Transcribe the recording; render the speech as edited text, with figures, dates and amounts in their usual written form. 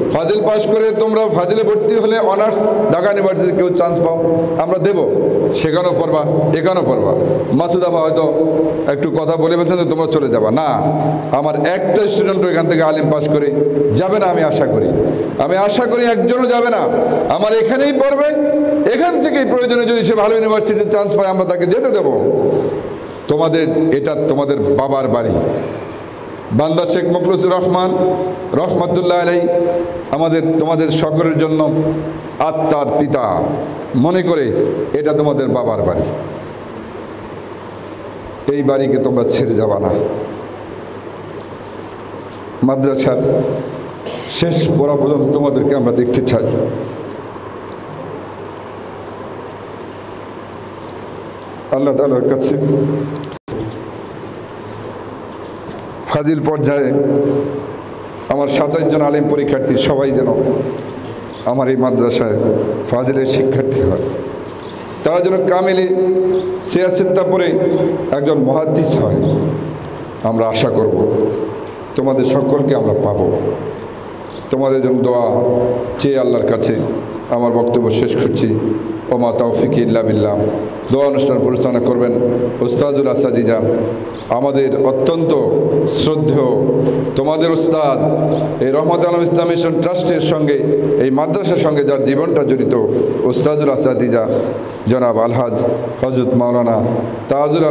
ফাজিল পাশ করে তোমরা ফাজিলে ভর্তি হলে অনার্স ঢাকা ইউনিভার্সিটিতে কেউ চান্স পাও, আমরা দেব, সেখানেও পড়বা এখানেও পড়বা। মাসুদ আফা হয়তো একটু কথা বলে বলছেন যে তোমরা চলে যাবা, না, আমার একটা স্টুডেন্টও এখান থেকে আলিম পাশ করে যাবে না। আমি আশা করি একজনও যাবে না, আমার এখানেই পড়বে, এখান থেকেই প্রয়োজনে যদি সে ভালো ইউনিভার্সিটিতে চান্স পায় আমরা তাকে যেতে দেব। এটা তোমাদের বাবার বাড়ি। বান্দা শেখ মখলুসুর রহমান রহমতুল্লাহ আলাইহি তোমাদের সকলের জন্য আত্মার পিতা মনে করে এটা তোমাদের বাবার বাড়ি। এই বাড়িকে তোমরা ছেড়ে যাবা না। মাদ্রাসার শেষ পড়া পর্যন্ত তোমাদেরকে আমরা দেখতে চাই। আল্লাহ তাআলার কাছে ফাজিল পর্যায়ে আমার 27 জন আলেম পরীক্ষার্থী সবাই যেন আমার এই মাদ্রাসায় ফাজিলের শিক্ষার্থী হয়, তারা যেন কামিলে সিয়াসিত্তা পড়ে একজন মুহাদ্দিস হয়। আমরা আশা করব তোমাদের সকলকে আমরা পাবো। তোমাদের জন্য দোয়া চেয়ে আল্লাহর কাছে আমার বক্তব্য শেষ করছি। ওমা তাওফিক ইল্লা বিল্লাহ। দোয়া অনুষ্ঠান পরিচালনা করবেন ওস্তাজুল আসাদিজা, আমাদের অত্যন্ত শ্রদ্ধেয় তোমাদের ওস্তাদ, এই রহমত আলম ইসলাম মিশন ট্রাস্টের সঙ্গে এই মাদ্রাসার সঙ্গে যার জীবনটা জড়িত ওস্তাজুল আসাদিজা জনাব আলহাজ হযরত মাওলানা তাজুল